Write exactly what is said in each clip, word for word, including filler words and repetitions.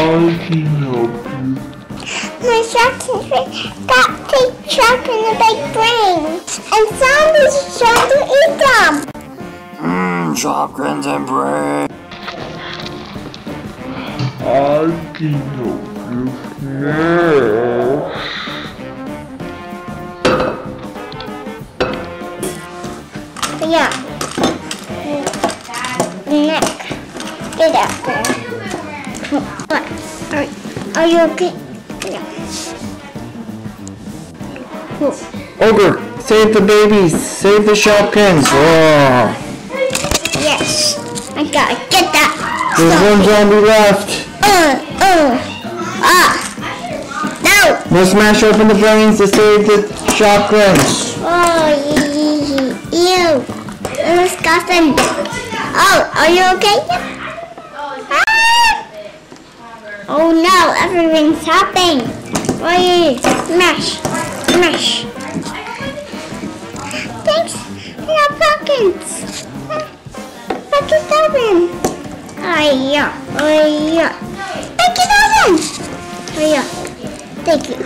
can help you. My Shopkins got big truck and a big brain, and zombies are trying to eat them. Mmm, Shopkins and brain. I can help you. Yeah. Yeah. Nick, get out there. What? Are, are you okay? Yeah. Ogre, save the babies. Save the Shopkins. Oh. Yes. I gotta get that. There's one zombie left. Uh, uh. Ah. No. We'll smash open the brains to save the Shopkins. Oh, ew. Disgusting. Oh, are you okay? Ah! Oh no, everything's happening. Wait, smash, smash. Thanks for your pumpkins. Pumpkins open. Oh yeah, oh yeah. Pumpkins open. Oh yeah, thank you.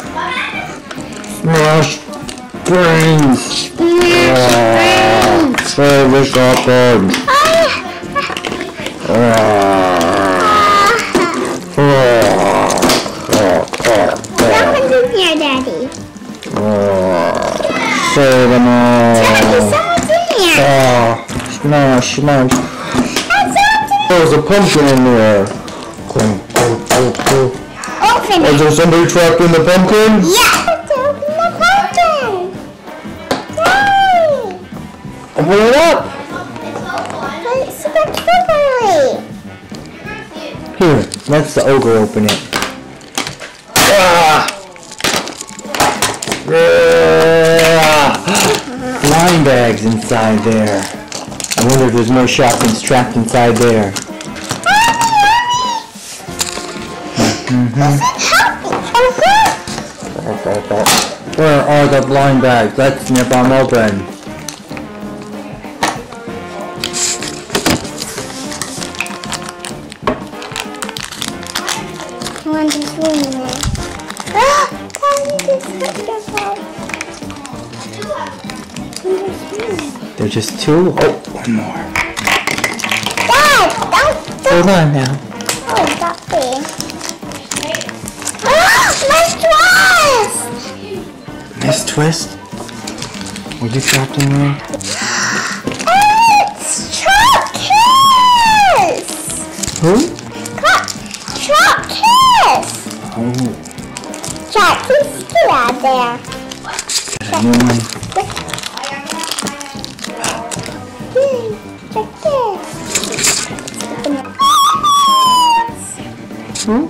Smash brains. Smash brains. Save the Shopkins. Oh yeah. Someone's in here, Daddy. Save them all. Daddy, someone's in here. Oh, smash, smash. There's a pumpkin in there. Open Is it. there somebody trapped in the pumpkin? Yeah. Let's open the pumpkin. Yay. Open it up. Let's put properly. Here, let the ogre open it. Ah! Yeah. Blind bags inside there. I wonder if there's more Shopkins trapped inside there. Mm-hmm. Where are the blind bags? Let's snip them open. One just in there. Ah! Can you just There's just two? Oh, one more. Dad! Don't, don't. Hold on now. Oh, stop me. Ah! My twist! Nice twist. Were you trapped in there? It's Shopkins! Who? Shopkins! Oh, Shopkins, get out there. got a new one. Hmm?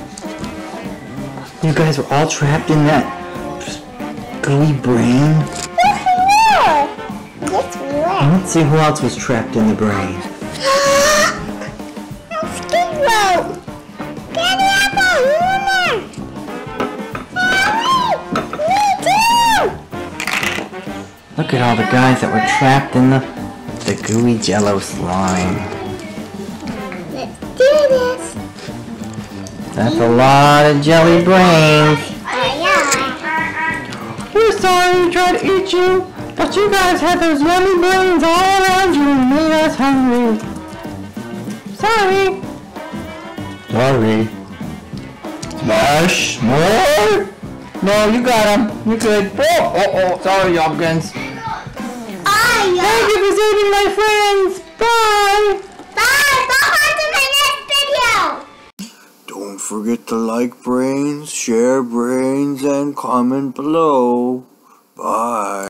You guys were all trapped in that gooey brain? Yes, we were. Yes, we were. Let's see who else was trapped in the brain. I'm skin rope. Get up, I'm in there. Me too. Look at all the guys that were trapped in the, the gooey jello slime. Let's do this. That's a lot of jelly brains. Oh, yeah. We're sorry we tried to eat you, but you guys had those yummy brains all around you and made us hungry. Sorry. Sorry. Smash. More? No, you got him. You're good. Oh, oh, oh. Sorry, Shopkins. Oh, yeah. Thank you for saving my friends. Bye. Bye. Bye to my next video. Don't forget to like brains, share brains, and comment below. Bye.